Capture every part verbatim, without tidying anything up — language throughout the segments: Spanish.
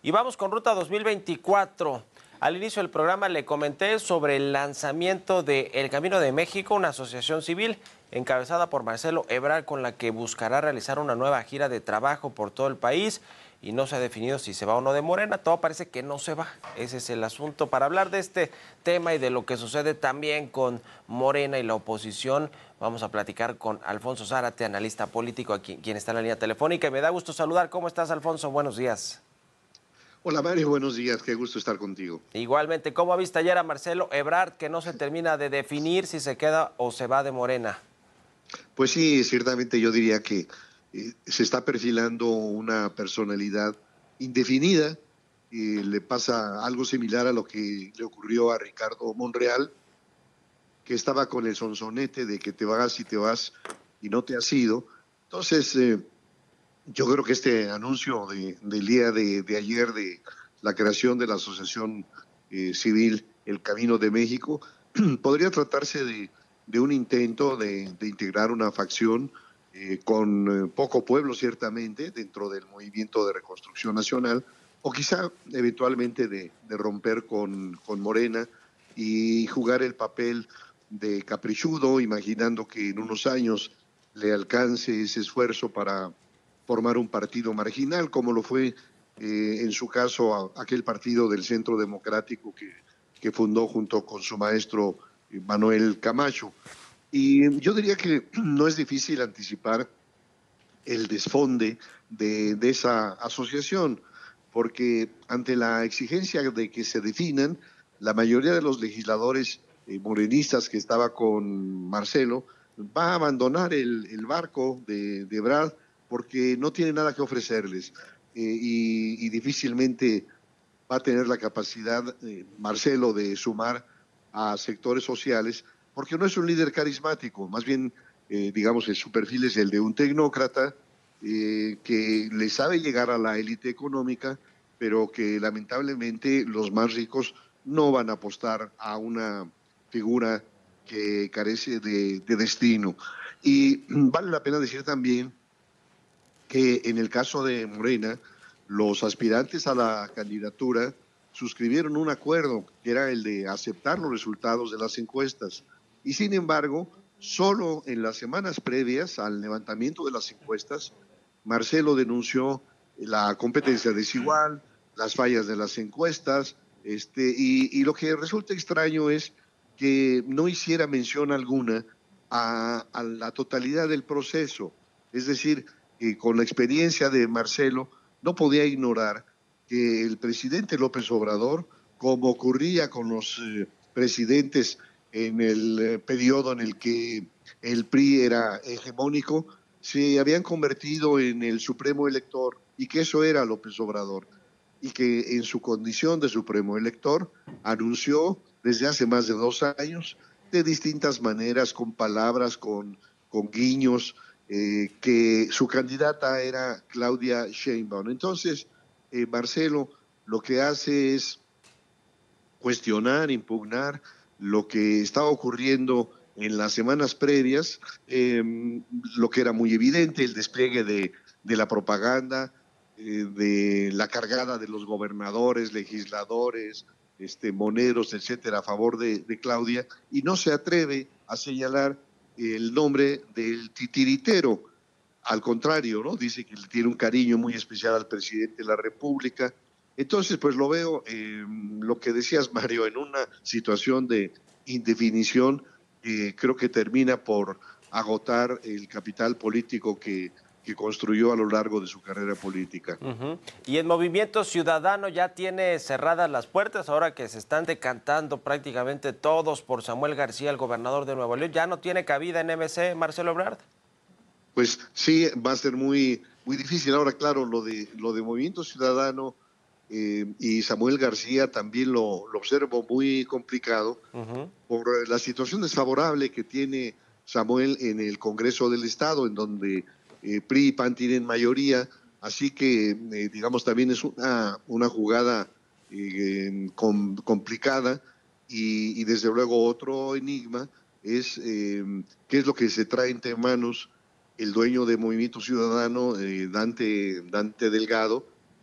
Y vamos con Ruta dos mil veinticuatro. Al inicio del programa le comenté sobre el lanzamiento de El Camino de México, una asociación civil encabezada por Marcelo Ebrard, con la que buscará realizar una nueva gira de trabajo por todo el país. Y no se ha definido si se va o no de Morena. Todo parece que no se va. Ese es el asunto. Para hablar de este tema y de lo que sucede también con Morena y la oposición, vamos a platicar con Alfonso Zárate, analista político, aquí, quien está en la línea telefónica. Y me da gusto saludar. ¿Cómo estás, Alfonso? Buenos días. Hola Mario, buenos días, qué gusto estar contigo. Igualmente, ¿cómo viste ayer a Marcelo Ebrard, que no se termina de definir si se queda o se va de Morena? Pues sí, ciertamente yo diría que eh, se está perfilando una personalidad indefinida. Eh, le pasa algo similar a lo que le ocurrió a Ricardo Monreal, que estaba con el sonsonete de que te vas y te vas y no te has ido. Entonces, eh, yo creo que este anuncio de, del día de, de ayer de la creación de la Asociación eh, Civil El Camino de México podría tratarse de, de un intento de, de integrar una facción eh, con eh, poco pueblo, ciertamente, dentro del movimiento de reconstrucción nacional, o quizá eventualmente de, de romper con, con Morena y jugar el papel de caprichudo, imaginando que en unos años le alcance ese esfuerzo para formar un partido marginal, como lo fue eh, en su caso a, aquel partido del Centro Democrático que, que fundó junto con su maestro eh, Manuel Camacho. Y yo diría que no es difícil anticipar el desfonde de, de esa asociación, porque ante la exigencia de que se definan, la mayoría de los legisladores eh, morenistas que estaba con Marcelo va a abandonar el, el barco de, de Brad porque no tiene nada que ofrecerles eh, y, y difícilmente va a tener la capacidad, eh, Marcelo, de sumar a sectores sociales, porque no es un líder carismático, más bien, eh, digamos, su perfil es el de un tecnócrata eh, que le sabe llegar a la élite económica, pero que lamentablemente los más ricos no van a apostar a una figura que carece de, de destino. Y vale la pena decir también que en el caso de Morena, los aspirantes a la candidatura suscribieron un acuerdo que era el de aceptar los resultados de las encuestas. Y sin embargo, solo en las semanas previas al levantamiento de las encuestas, Marcelo denunció la competencia desigual, las fallas de las encuestas, este, y, y lo que resulta extraño es que no hiciera mención alguna a, a la totalidad del proceso. Es decir, que con la experiencia de Marcelo no podía ignorar que el presidente López Obrador, como ocurría con los eh, presidentes en el eh, periodo en el que el P R I era hegemónico, se habían convertido en el supremo elector y que eso era López Obrador y que en su condición de supremo elector anunció desde hace más de dos años de distintas maneras, con palabras, con, con guiños, eh, que su candidata era Claudia Sheinbaum. Entonces, eh, Marcelo lo que hace es cuestionar, impugnar lo que estaba ocurriendo en las semanas previas, eh, lo que era muy evidente, el despliegue de, de la propaganda, eh, de la cargada de los gobernadores, legisladores, este, moneros, etcétera, a favor de, de Claudia, y no se atreve a señalar el nombre del titiritero. Al contrario, ¿no? Dice que le tiene un cariño muy especial al presidente de la República. Entonces, pues lo veo, eh, lo que decías, Mario, en una situación de indefinición, eh, creo que termina por agotar el capital político que, que construyó a lo largo de su carrera política. Uh-huh. Y el Movimiento Ciudadano ya tiene cerradas las puertas, ahora que se están decantando prácticamente todos por Samuel García, el gobernador de Nuevo León. ¿Ya no tiene cabida en M C, Marcelo Ebrard? Pues sí, va a ser muy, muy difícil. Ahora, claro, lo de, lo de Movimiento Ciudadano eh, y Samuel García también lo, lo observo muy complicado Uh-huh. por la situación desfavorable que tiene Samuel en el Congreso del Estado, en donde eh, P R I y P A N tienen mayoría, así que, eh, digamos, también es una, una jugada eh, com, complicada y, y, desde luego, otro enigma es eh, qué es lo que se trae entre manos el dueño de Movimiento Ciudadano, eh, Dante, Dante Delgado,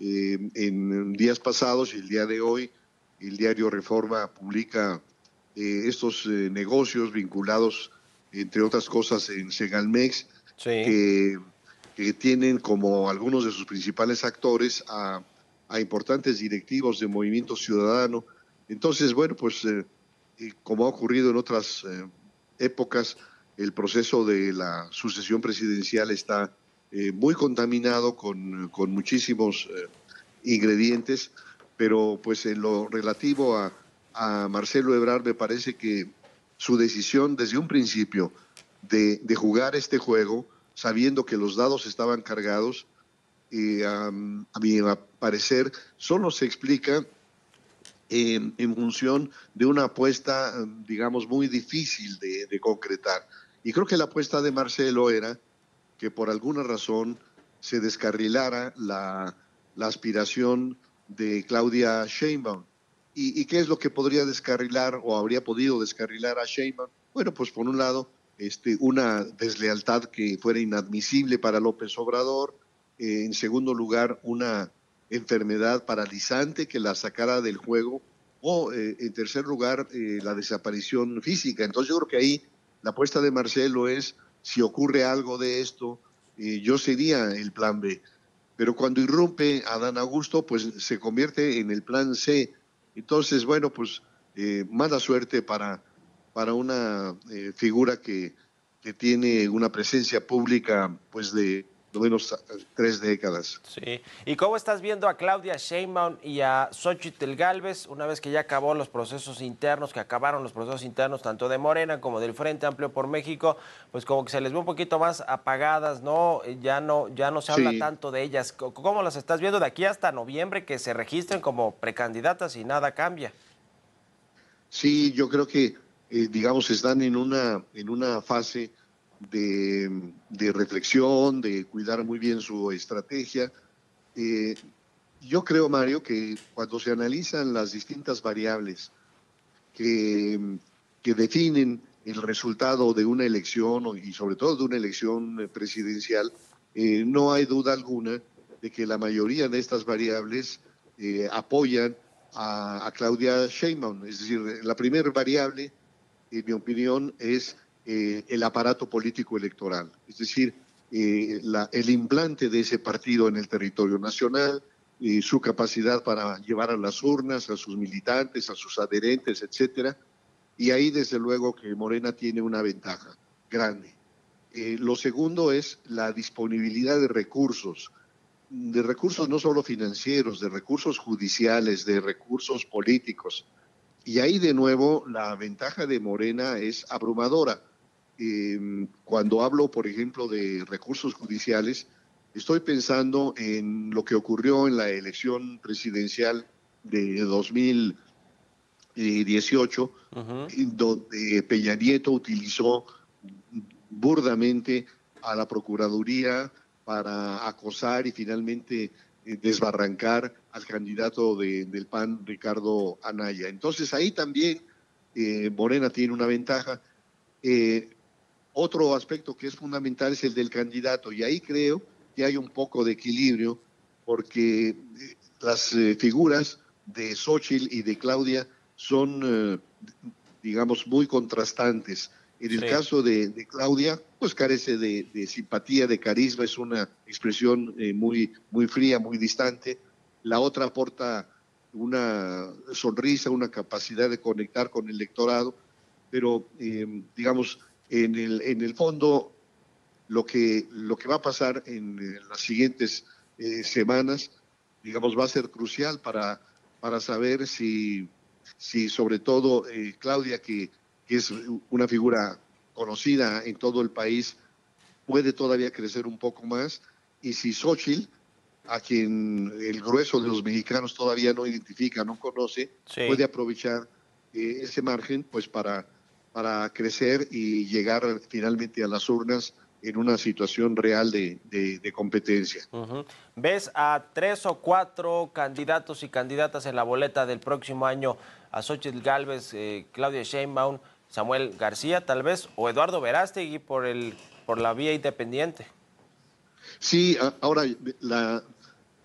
Eh, en días pasados y el día de hoy, el diario Reforma publica eh, estos eh, negocios vinculados, entre otras cosas, en Segalmex, Sí. que, que tienen como algunos de sus principales actores a, a importantes directivos de Movimiento Ciudadano. Entonces, bueno, pues eh, eh, como ha ocurrido en otras eh, épocas, el proceso de la sucesión presidencial está eh, muy contaminado con, con muchísimos eh, ingredientes, pero pues en lo relativo a, a Marcelo Ebrard me parece que su decisión desde un principio de, de jugar este juego, sabiendo que los dados estaban cargados, eh, a, a mi parecer, solo se explica en, en función de una apuesta, digamos, muy difícil de, de concretar. Y creo que la apuesta de Marcelo era que por alguna razón se descarrilara la, la aspiración de Claudia Sheinbaum. ¿Y, ¿Y qué es lo que podría descarrilar o habría podido descarrilar a Sheinbaum? Bueno, pues por un lado, este, una deslealtad que fuera inadmisible para López Obrador, eh, en segundo lugar, una enfermedad paralizante que la sacara del juego, o eh, en tercer lugar, eh, la desaparición física. Entonces yo creo que ahí la apuesta de Marcelo es, si ocurre algo de esto, eh, yo sería el plan B. Pero cuando irrumpe Adán Augusto, pues se convierte en el plan C. Entonces, bueno, pues eh, mala suerte para, para una eh, figura que, que tiene una presencia pública pues de lo menos tres décadas. Sí. ¿Y cómo estás viendo a Claudia Sheinbaum y a Xóchitl Gálvez una vez que ya acabó los procesos internos, que acabaron los procesos internos tanto de Morena como del Frente Amplio por México? Pues como que se les ve un poquito más apagadas, ¿no? Ya no, ya no se habla Sí, tanto de ellas. ¿Cómo las estás viendo de aquí hasta noviembre, que se registren como precandidatas y nada cambia? sí, yo creo que, eh, digamos, están en una, en una fase de, de reflexión, de cuidar muy bien su estrategia. Eh, yo creo, Mario, que cuando se analizan las distintas variables que, que definen el resultado de una elección y sobre todo de una elección presidencial, eh, no hay duda alguna de que la mayoría de estas variables eh, apoyan a, a Claudia Sheinbaum. Es decir, la primera variable, en mi opinión, es eh, el aparato político electoral. Es decir, eh, la, el implante de ese partido en el territorio nacional, eh, su capacidad para llevar a las urnas, a sus militantes, a sus adherentes, etcétera. Y ahí, desde luego, que Morena tiene una ventaja grande. Eh, lo segundo es la disponibilidad de recursos, de recursos no solo financieros, de recursos judiciales, de recursos políticos. Y ahí, de nuevo, la ventaja de Morena es abrumadora. Eh, cuando hablo, por ejemplo, de recursos judiciales, estoy pensando en lo que ocurrió en la elección presidencial de dos mil dieciocho, Uh-huh. donde Peña Nieto utilizó burdamente a la Procuraduría para acosar y finalmente eh, desbarrancar al candidato de, del P A N, Ricardo Anaya. Entonces ahí también eh, Morena tiene una ventaja. Eh, Otro aspecto que es fundamental es el del candidato, y ahí creo que hay un poco de equilibrio, porque eh, las eh, figuras de Xóchitl y de Claudia son, eh, digamos, muy contrastantes. En el Sí. caso de, de Claudia, pues carece de, de, simpatía, de carisma, es una expresión eh, muy, muy fría, muy distante. La otra aporta una sonrisa, una capacidad de conectar con el electorado, pero, eh, digamos, en el, en el fondo, lo que, lo que va a pasar en, en las siguientes eh, semanas, digamos, va a ser crucial para, para saber si, si sobre todo eh, Claudia, que, que es una figura conocida en todo el país, puede todavía crecer un poco más, y si Xóchitl, a quien el grueso de los mexicanos todavía no identifica, no conoce, Sí. puede aprovechar eh, ese margen pues para, para crecer y llegar finalmente a las urnas en una situación real de, de, de competencia. Uh-huh. ¿Ves a tres o cuatro candidatos y candidatas en la boleta del próximo año? A Xóchitl Gálvez, eh, Claudia Sheinbaum, Samuel García, tal vez, o Eduardo Verástegui por el por la vía independiente. Sí, ahora la,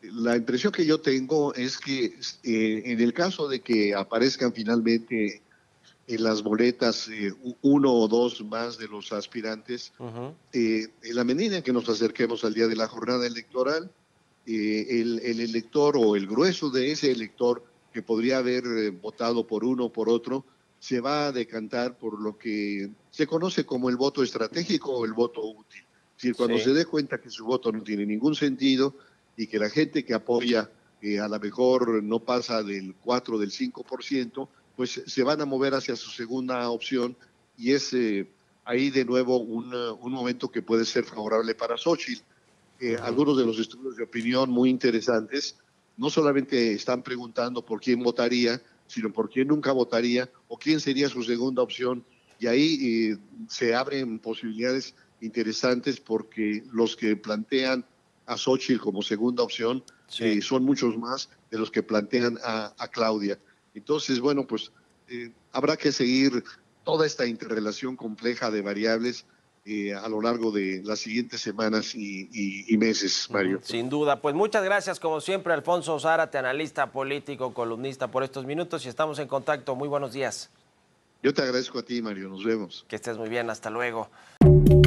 La impresión que yo tengo es que eh, en el caso de que aparezcan finalmente en las boletas eh, uno o dos más de los aspirantes, uh-huh. eh, en la medida en que nos acerquemos al día de la jornada electoral, eh, el, el elector o el grueso de ese elector que podría haber eh, votado por uno o por otro, se va a decantar por lo que se conoce como el voto estratégico o el voto útil. Es decir, cuando sí. se dé cuenta que su voto no tiene ningún sentido y que la gente que apoya eh, a lo mejor no pasa del cuatro, del cinco por ciento, pues se van a mover hacia su segunda opción y es eh, ahí de nuevo un, un momento que puede ser favorable para Xóchitl. Eh, uh-huh. Algunos de los estudios de opinión muy interesantes no solamente están preguntando por quién votaría, sino por quién nunca votaría o quién sería su segunda opción. Y ahí eh, se abren posibilidades interesantes porque los que plantean a Xóchitl como segunda opción sí. eh, son muchos más de los que plantean a, a Claudia. Entonces, bueno, pues eh, habrá que seguir toda esta interrelación compleja de variables eh, a lo largo de las siguientes semanas y, y, y meses, Mario. Sin duda. Pues muchas gracias, como siempre, Alfonso Zárate, analista político, columnista, por estos minutos y estamos en contacto. Muy buenos días. Yo te agradezco a ti, Mario. Nos vemos. Que estés muy bien. Hasta luego.